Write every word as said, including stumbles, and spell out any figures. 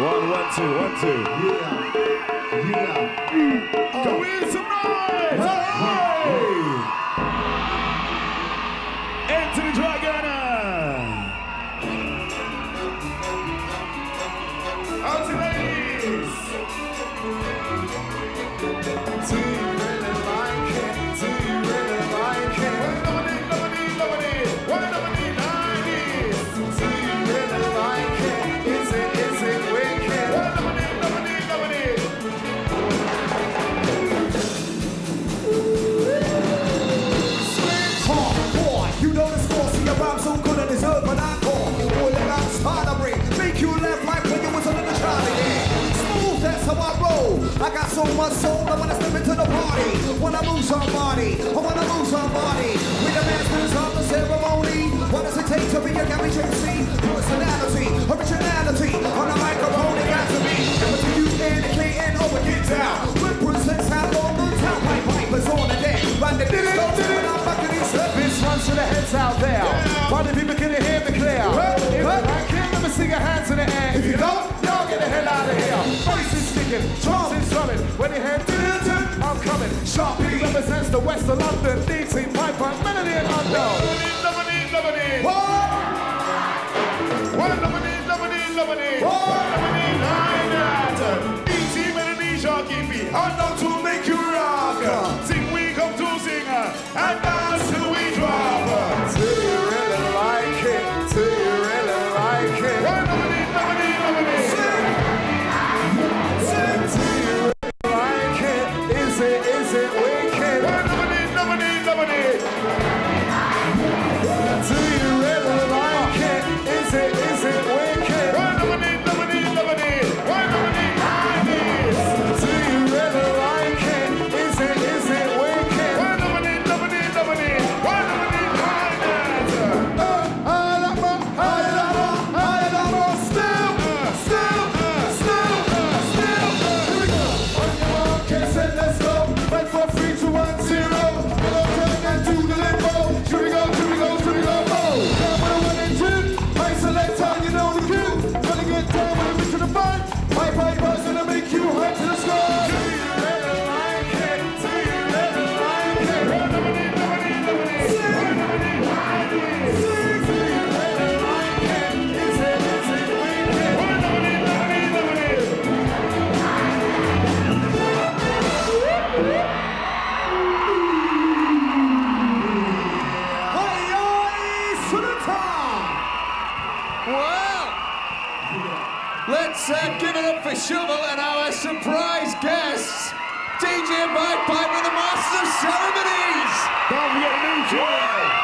One, one, two, one, two. Yeah, yeah. Can we hear some noise? Hey! Into the dragon. Out to ladies. Do you really like it? Do you really like it? One, nobody, nobody, nobody. One, nobody, ladies. Do you really like it? Is it, is it wicked? One, nobody, nobody, nobody. Hardcore, you know the score. See your rhyme so good and deserve an encore. Boy, that I'm smart, I bring. Make you laugh like when you was under the Charlie. Yeah. Smooth, that's how I roll. I got so much soul, I wanna step into the party. Wanna move somebody, I wanna move somebody. We the masters of the ceremony. What does it take to be a Gabby J C? Personality, originality. On the microphone, it got to be. But to you, indicating over, get down. Represents how long the town pipe pipers on the deck. Run the disco, and I'm fucking these. This one's for the heads out there. Yeah. Party people, can you hear me clear? Hey, If hey. you like it, let me see your hands in the air. If you don't, y'all get the hell out of here. Voice is sticking, drums is drumming. When you hear dun-dun-dun, I'm coming. Sharky represents the west of London. D T, Piper, Melody and Unknown. Nobody, nobody, nobody. What? One, nobody, nobody, nobody. What? One, nobody, nine, that. D T, Melody, Sharky, beat. Unknown to make you rock. Sing, we come to sing. And dance till we drop. Do you really like it? Do you really like it? One, nobody, nobody, nobody. Sing. Sing. Do you really like it? Is it, is it wicked? One, nobody, nobody, nobody. Do you really like it? Is it, is it wicked? One, nobody, nobody, nobody. One, nobody, nineties. Do you really like it? Is it, is it wicked? One, nobody, nobody, nobody. One, nobody, nineties. Uh, I love my, I love my, I love my. Still, still, still, still. Here we go. On your mark, get set, let's go. Right for three, two, one, zero. Hello, turn and do the limbo. Here we go, here we go, here we go. Oh, down with a one and two. My selector, you know the cue. Gonna get down with a bit to the front. My piper's gonna make you high to the sky. Do you really like it? Do you really like it? One, nobody, nobody, nobody. One, nobody, nineties. Do you really like it? Is it, is it wicked? One, nobody, nobody, nobody. Well, let's uh, give it up for Shovel and our surprise guests, D J Mike Piper, the Masters of Ceremonies. Don't forget the new tune.